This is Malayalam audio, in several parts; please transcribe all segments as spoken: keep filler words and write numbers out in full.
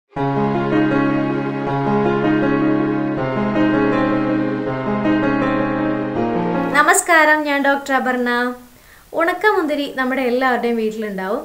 നമസ്കാരം, ഞാൻ ഡോക്ടർ അപർണ. ഉണക്കമുന്തിരി നമ്മുടെ എല്ലാവരുടെയും വീട്ടിലുണ്ടാവും.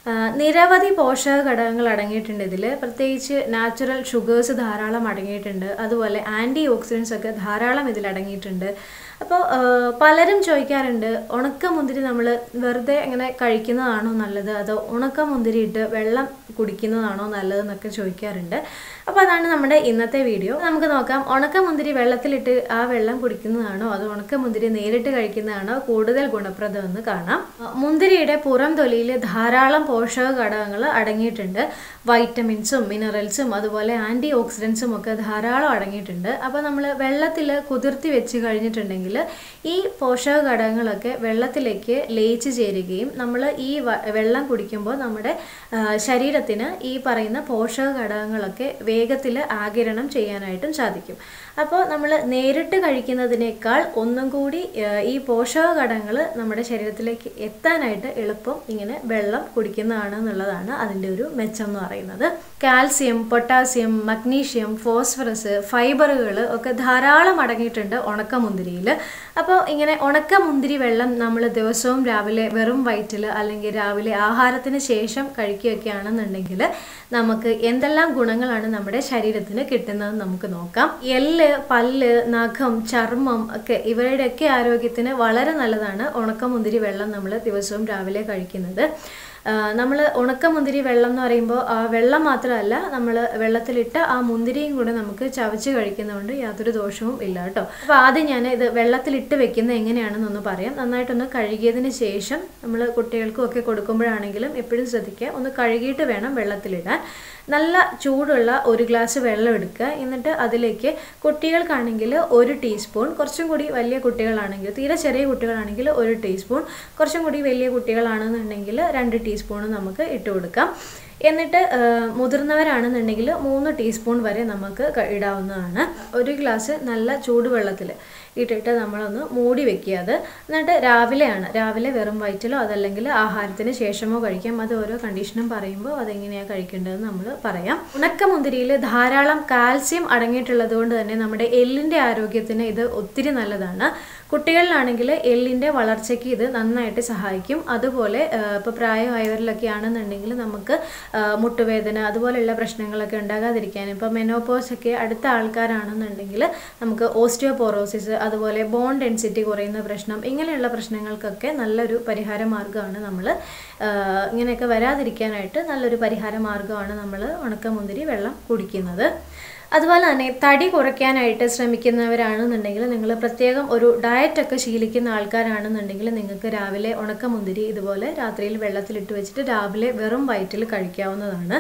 നിരവധി പോഷക ഘടകങ്ങൾ അടങ്ങിയിട്ടുണ്ട് ഇതിൽ. പ്രത്യേകിച്ച് നാച്ചുറൽ ഷുഗേഴ്സ് ധാരാളം അടങ്ങിയിട്ടുണ്ട്. അതുപോലെ ആൻറ്റി ഓക്സിഡൻസ് ഒക്കെ ധാരാളം ഇതിൽ അടങ്ങിയിട്ടുണ്ട്. അപ്പോൾ പലരും ചോദിക്കാറുണ്ട്, ഉണക്കമുന്തിരി നമ്മൾ വെറുതെ ഇങ്ങനെ കഴിക്കുന്നതാണോ നല്ലത്, അതോ ഉണക്കമുന്തിരി ഇട്ട് വെള്ളം കുടിക്കുന്നതാണോ നല്ലതെന്നൊക്കെ ചോദിക്കാറുണ്ട്. അപ്പോൾ അതാണ് നമ്മുടെ ഇന്നത്തെ വീഡിയോ. നമുക്ക് നോക്കാം, ഉണക്കമുന്തിരി വെള്ളത്തിലിട്ട് ആ വെള്ളം കുടിക്കുന്നതാണോ അതോ ഉണക്കമുന്തിരി നേരിട്ട് കഴിക്കുന്നതാണോ കൂടുതൽ ഗുണപ്രദമെന്ന് കാണാം. മുന്തിരിയുടെ പുറം തൊലിയിൽ ധാരാളം പോഷക ഘടകങ്ങൾ അടങ്ങിയിട്ടുണ്ട്. വൈറ്റമിൻസും മിനറൽസും അതുപോലെ ആൻറ്റി ഓക്സിഡൻസും ഒക്കെ ധാരാളം അടങ്ങിയിട്ടുണ്ട്. അപ്പോൾ നമ്മൾ വെള്ളത്തിൽ കുതിർത്തി വെച്ച് കഴിഞ്ഞിട്ടുണ്ടെങ്കിൽ ഈ പോഷക ഘടകങ്ങളൊക്കെ വെള്ളത്തിലേക്ക് ലയിച്ച് ചേരുകയും നമ്മൾ ഈ വെള്ളം കുടിക്കുമ്പോൾ നമ്മുടെ ശരീരത്തിന് ഈ പറയുന്ന പോഷക ഘടകങ്ങളൊക്കെ വേഗത്തിൽ ആഗിരണം ചെയ്യാനായിട്ടും സാധിക്കും. അപ്പോൾ നമ്മൾ നേരിട്ട് കഴിക്കുന്നതിനേക്കാൾ ഒന്നും കൂടി ഈ പോഷക ഘടകങ്ങൾ നമ്മുടെ ശരീരത്തിലേക്ക് എത്താനായിട്ട് എളുപ്പം ഇങ്ങനെ വെള്ളം കുടിക്കുന്നതാണ് എന്നുള്ളതാണ് അതിൻ്റെ ഒരു മെച്ചം എന്ന് പറയുന്നത്. കാൽസ്യം, പൊട്ടാസ്യം, മഗ്നീഷ്യം, ഫോസ്ഫറസ്, ഫൈബറുകൾ ഒക്കെ ധാരാളം അടങ്ങിയിട്ടുണ്ട് ഉണക്കമുന്തിരിയിൽ. അപ്പോൾ ഇങ്ങനെ ഉണക്കമുന്തിരി വെള്ളം നമ്മൾ ദിവസവും രാവിലെ വെറും വയറ്റിൽ അല്ലെങ്കിൽ രാവിലെ ആഹാരത്തിന് ശേഷം കഴിക്കുകയൊക്കെയാണെന്നുണ്ടെങ്കിൽ നമുക്ക് എന്തെല്ലാം ഗുണങ്ങളാണ് നമ്മുടെ ശരീരത്തിന് കിട്ടുന്നതെന്ന് നമുക്ക് നോക്കാം. എല്ല്, പല്ല്, നഖം, ചർമ്മം ഒക്കെ ഇവരുടെയൊക്കെ ആരോഗ്യത്തിന് വളരെ നല്ലതാണ് ഉണക്കമുന്തിരി വെള്ളം നമ്മൾ ദിവസവും രാവിലെ കഴിക്കുന്നത്. നമ്മൾ ഉണക്കമുന്തിരി വെള്ളം എന്ന് പറയുമ്പോൾ ആ വെള്ളം മാത്രമല്ല, നമ്മൾ വെള്ളത്തിലിട്ട് ആ മുന്തിരിയും കൂടെ നമുക്ക് ചവച്ച് കഴിക്കുന്നതുകൊണ്ട് യാതൊരു ദോഷവും ഇല്ല കേട്ടോ. അപ്പോൾ ആദ്യം ഞാൻ ഇത് വെള്ളത്തിലിട്ട് വെക്കുന്നത് എങ്ങനെയാണെന്നൊന്ന് പറയാം. നന്നായിട്ടൊന്ന് കഴുകിയതിന് ശേഷം നമ്മൾ കുട്ടികൾക്കും ഒക്കെ കൊടുക്കുമ്പോഴാണെങ്കിലും എപ്പോഴും ശ്രദ്ധിക്കുക, ഒന്ന് കഴുകിയിട്ട് വേണം വെള്ളത്തിലിടാൻ. നല്ല ചൂടുള്ള ഒരു ഗ്ലാസ് വെള്ളം എടുക്കുക. എന്നിട്ട് അതിലേക്ക് കുട്ടികൾക്കാണെങ്കിൽ ഒരു ടീസ്പൂൺ, കുറച്ചും കൂടി വലിയ കുട്ടികളാണെങ്കിൽ, തീരെ ചെറിയ കുട്ടികളാണെങ്കിൽ ഒരു ടീസ്പൂൺ, കുറച്ചും കൂടി വലിയ കുട്ടികളാണെന്നുണ്ടെങ്കിൽ രണ്ട് ടീസ്പൂൺ നമുക്ക് ഇട്ട് കൊടുക്കാം. എന്നിട്ട് മുതിർന്നവരാണെന്നുണ്ടെങ്കിൽ മൂന്ന് ടീസ്പൂൺ വരെ നമുക്ക് ഇടാവുന്നതാണ്. ഒരു ഗ്ലാസ് നല്ല ചൂടുവെള്ളത്തിൽ ഇട്ടിട്ട് നമ്മളൊന്ന് മൂടി വെക്കുക. അത് എന്നിട്ട് രാവിലെയാണ് രാവിലെ വെറും വയറ്റിലോ അതല്ലെങ്കിൽ ആഹാരത്തിന് ശേഷമോ കഴിക്കാം. അത് ഓരോ കണ്ടീഷനും പറയുമ്പോൾ അതെങ്ങനെയാണ് കഴിക്കേണ്ടതെന്ന് നമ്മൾ പറയാം. ഉണക്കമുന്തിരിയിൽ ധാരാളം കാൽസ്യം അടങ്ങിയിട്ടുള്ളത് കൊണ്ട് തന്നെ നമ്മുടെ എല്ലിൻ്റെ ആരോഗ്യത്തിന് ഇത് ഒത്തിരി നല്ലതാണ്. കുട്ടികളിലാണെങ്കിൽ എല്ലിൻ്റെ വളർച്ചയ്ക്ക് ഇത് നന്നായിട്ട് സഹായിക്കും. അതുപോലെ ഇപ്പോൾ പ്രായമായവരിലൊക്കെ ആണെന്നുണ്ടെങ്കിൽ നമുക്ക് മുട്ടുവേദന അതുപോലെയുള്ള പ്രശ്നങ്ങളൊക്കെ ഉണ്ടാകാതിരിക്കാൻ, ഇപ്പോൾ മെനോപോസ് ഒക്കെ അടുത്ത ആൾക്കാരാണെന്നുണ്ടെങ്കിൽ നമുക്ക് ഓസ്റ്റിയോപോറോസിസ് അതുപോലെ ബോൺ ഡെൻസിറ്റി കുറയുന്ന പ്രശ്നം, ഇങ്ങനെയുള്ള പ്രശ്നങ്ങൾക്കൊക്കെ നല്ലൊരു പരിഹാര മാർഗ്ഗമാണ് നമ്മൾ ഇങ്ങനെയൊക്കെ വരാതിരിക്കാനായിട്ട് നല്ലൊരു പരിഹാര മാർഗ്ഗമാണ് നമ്മൾ ഉണക്കമുന്തിരി വെള്ളം കുടിക്കുന്നത്. അതുപോലെ തന്നെ തടി കുറയ്ക്കാനായിട്ട് ശ്രമിക്കുന്നവരാണെന്നുണ്ടെങ്കിൽ, നിങ്ങൾ പ്രത്യേകം ഒരു ഡയറ്റൊക്കെ ശീലിക്കുന്ന ആൾക്കാരാണെന്നുണ്ടെങ്കിൽ നിങ്ങൾക്ക് രാവിലെ ഉണക്കമുന്തിരി ഇതുപോലെ രാത്രിയിൽ വെള്ളത്തിലിട്ട് വെച്ചിട്ട് രാവിലെ വെറും വയറ്റിൽ കഴിക്കാവുന്നതാണ്.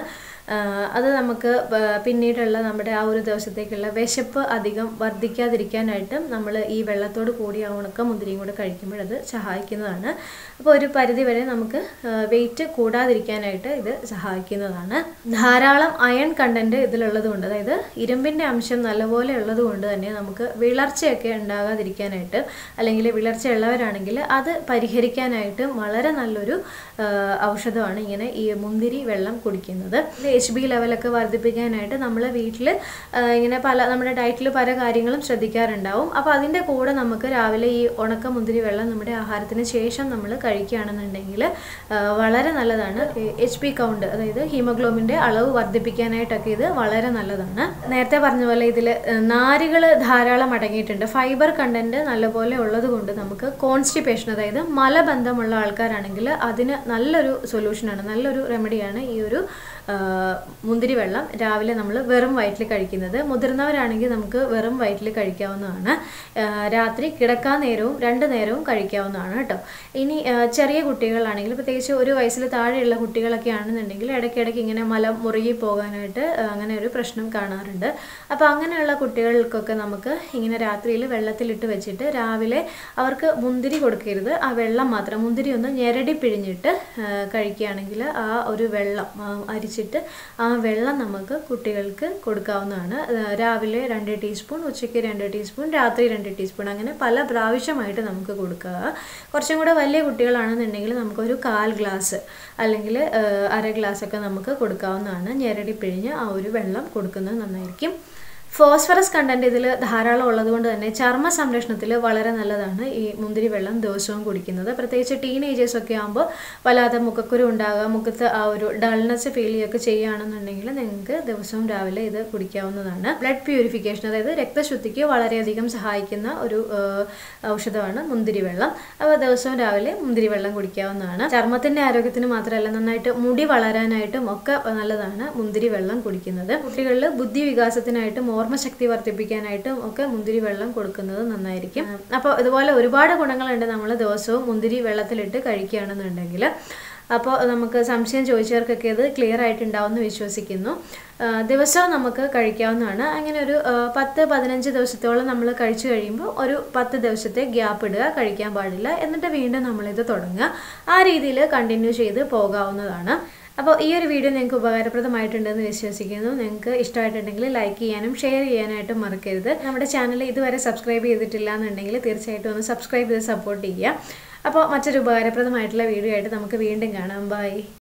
അത് നമുക്ക് പിന്നീടുള്ള നമ്മുടെ ആ ഒരു ദിവസത്തേക്കുള്ള വിശപ്പ് അധികം വർദ്ധിക്കാതിരിക്കാനായിട്ടും നമ്മൾ ഈ വെള്ളത്തോട് കൂടി ആ ഉണക്കമുന്തിരിയും കൂടെ കഴിക്കുമ്പോൾ അത് സഹായിക്കുന്നതാണ്. അപ്പോൾ ഒരു പരിധി വരെ നമുക്ക് വെയിറ്റ് കൂടാതിരിക്കാനായിട്ട് ഇത് സഹായിക്കുന്നതാണ്. ധാരാളം അയൺ കണ്ടൻറ്റ് ഇതിലുള്ളത് കൊണ്ട്, അതായത് ഇരുമ്പിൻ്റെ അംശം നല്ലപോലെ ഉള്ളത് കൊണ്ട് തന്നെ നമുക്ക് വിളർച്ചയൊക്കെ ഉണ്ടാകാതിരിക്കാനായിട്ട്, അല്ലെങ്കിൽ വിളർച്ച ഉള്ളവരാണെങ്കിൽ അത് പരിഹരിക്കാനായിട്ട് വളരെ നല്ലൊരു ഔഷധമാണ് ഇങ്ങനെ ഈ മുന്തിരി വെള്ളം കുടിക്കുന്നത്. എച്ച് ബി ലെവലൊക്കെ വർദ്ധിപ്പിക്കാനായിട്ട് നമ്മൾ വീട്ടിൽ ഇങ്ങനെ പല നമ്മുടെ ഡയറ്റിൽ പല കാര്യങ്ങളും ശ്രദ്ധിക്കാറുണ്ടാവും. അപ്പോൾ അതിൻ്റെ കൂടെ നമുക്ക് രാവിലെ ഈ ഉണക്കമുന്തിരി വെള്ളം നമ്മുടെ ആഹാരത്തിന് ശേഷം നമ്മൾ കഴിക്കുകയാണെന്നുണ്ടെങ്കിൽ വളരെ നല്ലതാണ്. എച്ച് പി കൗണ്ട്, അതായത് ഹീമോഗ്ലോബിൻ്റെ അളവ് വർദ്ധിപ്പിക്കാനായിട്ടൊക്കെ ഇത് വളരെ നല്ലതാണ്. നേരത്തെ പറഞ്ഞ പോലെ ഇതിൽ നാരുകൾ ധാരാളം അടങ്ങിയിട്ടുണ്ട്. ഫൈബർ കണ്ടൻറ്റ് നല്ലപോലെ ഉള്ളത് കൊണ്ട് നമുക്ക് കോൺസ്റ്റിപ്പേഷൻ, അതായത് മലബന്ധമുള്ള ആൾക്കാരാണെങ്കിൽ അതിന് നല്ലൊരു സൊല്യൂഷനാണ്, നല്ലൊരു റെമഡിയാണ് ഈ ഒരു മുന്തിരി വെള്ളം രാവിലെ നമ്മൾ വെറും വയറ്റിൽ കഴിക്കുന്നത്. മുതിർന്നവരാണെങ്കിൽ നമുക്ക് വെറും വയറ്റിൽ കഴിക്കാവുന്നതാണ്. രാത്രി കിടക്കാൻ നേരവും രണ്ട് നേരവും കഴിക്കാവുന്നതാണ് കേട്ടോ. ഇനി ചെറിയ കുട്ടികളാണെങ്കിൽ, പ്രത്യേകിച്ച് ഒരു വയസ്സിൽ താഴെയുള്ള കുട്ടികളൊക്കെ ആണെന്നുണ്ടെങ്കിൽ ഇടയ്ക്കിടയ്ക്ക് ഇങ്ങനെ മലം മുറുകി പോകാനായിട്ട് അങ്ങനെ ഒരു പ്രശ്നം കാണാറുണ്ട്. അപ്പോൾ അങ്ങനെയുള്ള കുട്ടികൾക്കൊക്കെ നമുക്ക് ഇങ്ങനെ രാത്രിയിൽ വെള്ളത്തിലിട്ട് വെച്ചിട്ട് രാവിലെ അവർക്ക് മുന്തിരി കൊടുക്കരുത്, ആ വെള്ളം മാത്രം, മുന്തിരി ഒന്ന് ഞെരടി പിഴിഞ്ഞിട്ട് കഴിക്കുകയാണെങ്കിൽ ആ ഒരു വെള്ളം അരിച്ച് തിളപ്പിച്ചിട്ട് ആ വെള്ളം നമുക്ക് കുട്ടികൾക്ക് കൊടുക്കാവുന്നതാണ്. രാവിലെ രണ്ട് ടീസ്പൂൺ, ഉച്ചയ്ക്ക് രണ്ട് ടീസ്പൂൺ, രാത്രി രണ്ട് ടീസ്പൂൺ, അങ്ങനെ പല പ്രാവശ്യമായിട്ട് നമുക്ക് കൊടുക്കുക. കുറച്ചും കൂടെ വലിയ കുട്ടികളാണെന്നുണ്ടെങ്കിൽ നമുക്കൊരു കാൽ ഗ്ലാസ് അല്ലെങ്കിൽ അര ഗ്ലാസ്സൊക്കെ നമുക്ക് കൊടുക്കാവുന്നതാണ്. ഞെരടി പിഴിഞ്ഞ് ആ ഒരു വെള്ളം കൊടുക്കുന്നത് നന്നായിരിക്കും. ഫോസ്ഫറസ് കണ്ടൻറ്റ് ഇതിൽ ധാരാളം ഉള്ളതുകൊണ്ട് തന്നെ ചർമ്മ സംരക്ഷണത്തിൽ വളരെ നല്ലതാണ് ഈ മുന്തിരി വെള്ളം ദിവസവും കുടിക്കുന്നത്. പ്രത്യേകിച്ച് ടീനേജേഴ്സൊക്കെ ആകുമ്പോൾ വല്ലാതെ മുഖക്കുരു ഉണ്ടാകുക, മുഖത്ത് ആ ഒരു ഡൾനെസ് ഫീൽ ചെയ്യുകയൊക്കെ ചെയ്യുകയാണെന്നുണ്ടെങ്കിൽ നിങ്ങൾക്ക് ദിവസവും രാവിലെ ഇത് കുടിക്കാവുന്നതാണ്. ബ്ലഡ് പ്യൂരിഫിക്കേഷൻ, അതായത് രക്തശുദ്ധിക്ക് വളരെയധികം സഹായിക്കുന്ന ഒരു ഔഷധമാണ് മുന്തിരി വെള്ളം. അപ്പോൾ ദിവസവും രാവിലെ മുന്തിരി വെള്ളം കുടിക്കാവുന്നതാണ്. ചർമ്മത്തിൻ്റെ ആരോഗ്യത്തിന് മാത്രമല്ല, നന്നായിട്ട് മുടി വളരാനായിട്ടും ഒക്കെ നല്ലതാണ് മുന്തിരി വെള്ളം കുടിക്കുന്നത്. കുട്ടികളിൽ ബുദ്ധി വികാസത്തിനായിട്ടും ഓർമ്മശക്തി വർദ്ധിപ്പിക്കാനായിട്ടും ഒക്കെ മുന്തിരി വെള്ളം കൊടുക്കുന്നത് നന്നായിരിക്കും. അപ്പോൾ ഇതുപോലെ ഒരുപാട് ഗുണങ്ങളുണ്ട് നമ്മൾ ദിവസവും മുന്തിരി വെള്ളത്തിലിട്ട് കഴിക്കുകയാണെന്നുണ്ടെങ്കിൽ. അപ്പോൾ നമുക്ക് സംശയം ചോദിച്ചവർക്കൊക്കെ ഇത് ക്ലിയർ ആയിട്ടുണ്ടാവുമെന്ന് വിശ്വസിക്കുന്നു. ദിവസവും നമുക്ക് കഴിക്കാവുന്നതാണ്. അങ്ങനെ ഒരു പത്ത് പതിനഞ്ച് ദിവസത്തോളം നമ്മൾ കഴിച്ചു കഴിയുമ്പോൾ ഒരു പത്ത് ദിവസത്തെ ഗ്യാപ്പ് ഇടുക, കഴിക്കാൻ പാടില്ല. എന്നിട്ട് വീണ്ടും നമ്മളിത് തുടങ്ങുക. ആ രീതിയിൽ കണ്ടിന്യൂ ചെയ്ത് പോകാവുന്നതാണ്. അപ്പോൾ ഈ ഒരു വീഡിയോ നിങ്ങൾക്ക് ഉപകാരപ്രദമായിട്ടുണ്ടെന്ന് വിശ്വസിക്കുന്നു. നിങ്ങൾക്ക് ഇഷ്ടമായിട്ടുണ്ടെങ്കിൽ ലൈക്ക് ചെയ്യാനും ഷെയർ ചെയ്യാനായിട്ടും മറക്കരുത്. നമ്മുടെ ചാനൽ ഇതുവരെ സബ്സ്ക്രൈബ് ചെയ്തിട്ടില്ല എന്നുണ്ടെങ്കിൽ തീർച്ചയായിട്ടും ഒന്ന് സബ്സ്ക്രൈബ് ചെയ്ത് സപ്പോർട്ട് ചെയ്യുക. അപ്പോൾ മറ്റൊരു ഉപകാരപ്രദമായിട്ടുള്ള വീഡിയോ ആയിട്ട് നമുക്ക് വീണ്ടും കാണാം. ബൈ.